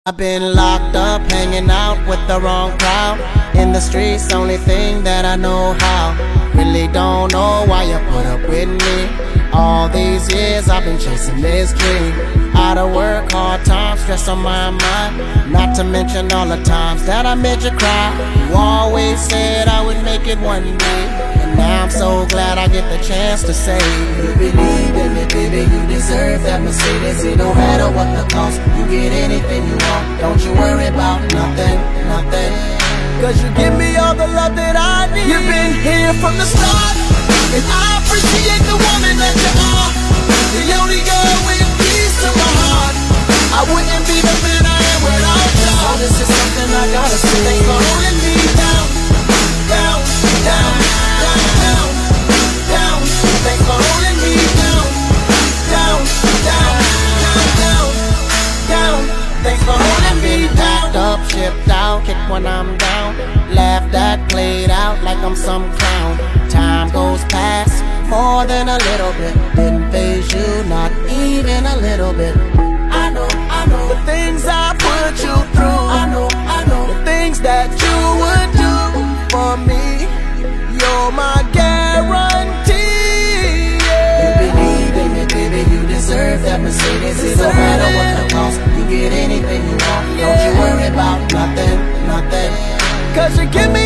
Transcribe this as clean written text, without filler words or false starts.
I've been locked up, hanging out with the wrong crowd. In the streets, only thing that I know how. Really don't know why you put up with me. All these years I've been chasing this dream. Out of work, hard times, stress on my mind. Not to mention all the times that I made you cry. You always said I would make it one day, and now I'm so glad I get the chance to say, you believe in me, baby, you deserve that Mercedes. It don't matter what the cost, you get anything you want. Don't you worry about nothing, nothing, cause you give me all the love that I need. You've been here from the start, and I appreciate the woman that you are. The only girl with peace to my heart. I wouldn't be the man I am without you. So this is something I gotta say. Thanks for holding me down, down, down, down, down, down. Thanks for holding me down, down, down, down, down, down. Thanks for holding me down. Packed up, shipped out, kicked when I'm down. Laughed at, played out like I'm some clown. Time goes past, more than a little bit. Didn't faze you, not even a little bit. I know the things I put you through. I know the things that you would do for me. You're my guarantee. Yeah. You believe in me, baby, you deserve that Mercedes. It don't matter what the cost, you get anything you want. Don't you worry about nothing, nothing, cause you give me